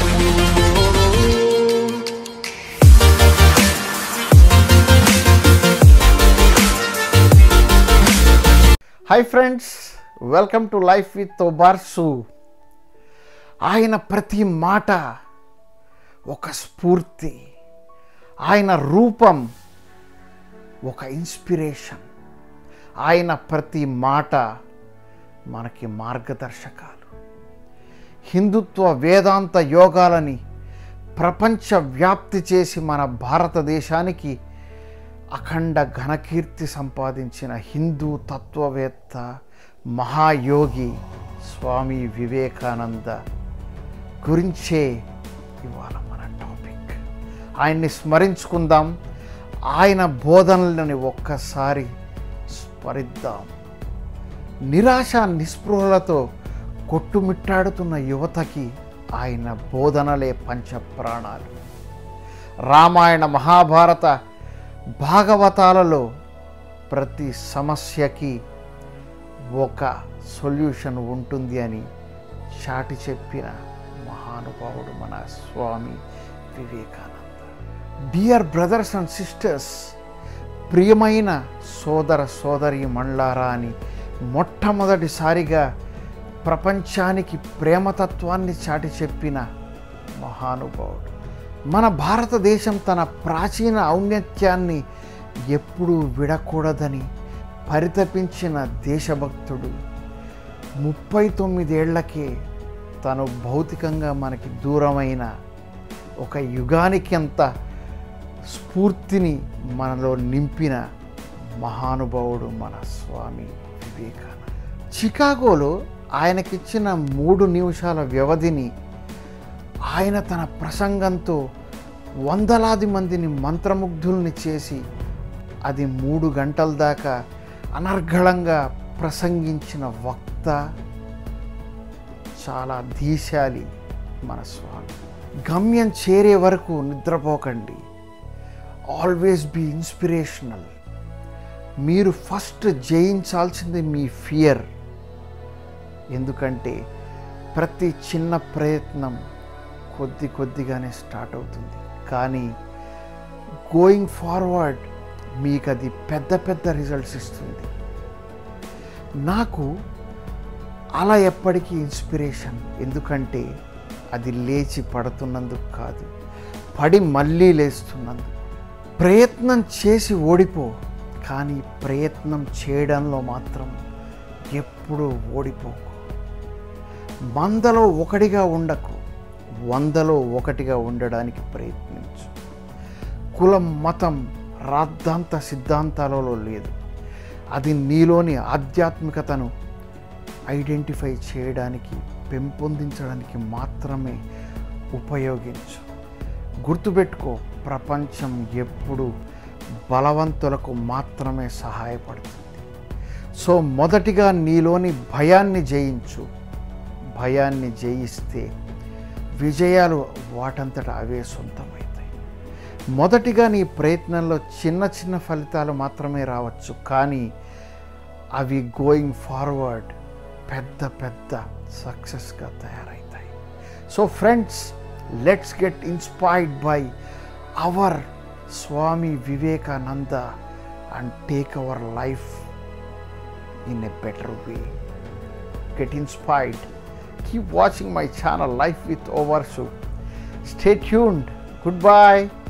Hi friends, welcome to Life with Obarsu. ఆయన ప్రతి మాట ఒక స్ఫూర్తి, ఆయన రూపం ఒక ఇన్స్పిరేషన్, ఆయన ప్రతి మాట మనకి మార్గదర్శకాలు. హిందుత్వ వేదాంత యోగాలని ప్రపంచ వ్యాప్తి చేసి మన భారతదేశానికి అఖండ ఘనకీర్తి సంపాదించిన హిందూ తత్వవేత్త మహాయోగి స్వామి వివేకానంద గురించే ఇవాళ మన టాపిక్. ఆయన్ని స్మరించుకుందాం, ఆయన బోధనలని ఒక్కసారి స్మరిద్దాం. నిరాశ నిస్పృహలతో కొట్టుమిట్టాడుతున్న యువతకి ఆయన బోధనలే పంచప్రాణాలు. రామాయణ మహాభారత భాగవతాలలో ప్రతి సమస్యకి ఒక సొల్యూషన్ ఉంటుంది అని చాటి చెప్పిన మహానుభావుడు మన Swami Vivekananda. Dear brothers and sisters, ప్రియమైన సోదర సోదరీమణులారా అని మొట్టమొదటిసారిగా ప్రపంచానికి ప్రేమతత్వాన్ని చాటి చెప్పిన మహానుభావుడు. మన భారతదేశం తన ప్రాచీన ఔన్నత్యాన్ని ఎప్పుడూ విడకూడదని పరితపించిన దేశభక్తుడు 39 ఏళ్లకే తను భౌతికంగా మనకి దూరమైన ఒక యుగానికి అంత స్ఫూర్తిని మనలో నింపిన మహానుభావుడు మన స్వామి వివేకానంద. చికాగోలో ఆయనకిచ్చిన 3 నిమిషాల వ్యవధిని ఆయన తన ప్రసంగంతో వందలాది మందిని మంత్రముగ్ధుల్ని చేసి అది 3 గంటల దాకా అనర్గళంగా ప్రసంగించిన వక్త, చాలా ధీశాలి మన స్వామి. గమ్యం చేరే వరకు నిద్రపోకండి, ఆల్వేస్ బీ ఇన్స్పిరేషనల్. మీరు ఫస్ట్ జయించాల్సింది మీ ఫియర్. ఎందుకంటే ప్రతి చిన్న ప్రయత్నం కొద్దిగానే స్టార్ట్ అవుతుంది, కానీ గోయింగ్ ఫార్వర్డ్ మీకు అది పెద్ద రిజల్ట్స్ ఇస్తుంది. నాకు అలా ఎప్పటికీ ఇన్స్పిరేషన్. ఎందుకంటే అది లేచి పడుతున్నందుకు కాదు, పడి మళ్ళీ లేస్తున్నందుకు. ప్రయత్నం చేసి ఓడిపో, కానీ ప్రయత్నం చేయడంలో మాత్రం ఎప్పుడూ ఓడిపోకు. 100లో 1గా ఉండకు, 100లో 1గా ఉండడానికి ప్రయత్నించు. కులం, మతం, రాద్ధాంత సిద్ధాంతాలలో లేదు. అది నీలోని ఆధ్యాత్మికతను ఐడెంటిఫై చేయడానికి, పెంపొందించడానికి మాత్రమే ఉపయోగించు. గుర్తుపెట్టుకో, ప్రపంచం ఎప్పుడు బలవంతులకు మాత్రమే సహాయపడుతుంది. సో మొదటిగా నీలోని భయాన్ని జయించు. భయాన్ని జయిస్తే విజయాలు వాటంతట అవే సొంతమవుతాయి. మొదటిగా నీ ప్రయత్నంలో చిన్న ఫలితాలు మాత్రమే రావచ్చు, కానీ అవి గోయింగ్ ఫార్వర్డ్ పెద్ద సక్సెస్గా తయారవుతాయి. So friends, let's get inspired by our Swami Vivekananda and take our life in a better way. Get inspired. Keep watching my channel Life with Obarsu. Stay tuned. Goodbye.